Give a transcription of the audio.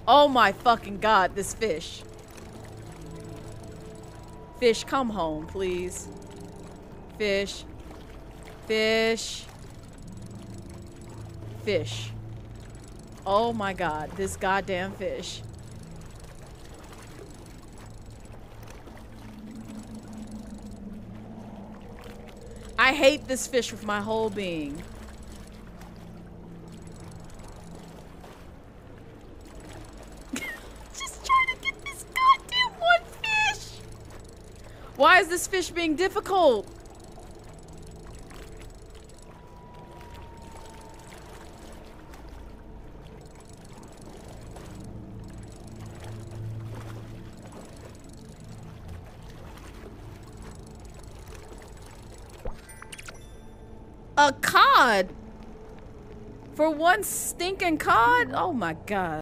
Oh my fucking god, this fish. Fish, come home, please. Fish. Fish. Fish. Oh my god, this goddamn fish. I hate this fish with my whole being. Just trying to get this goddamn one fish. Why is this fish being difficult? A cod? For one stinking cod? Oh my god.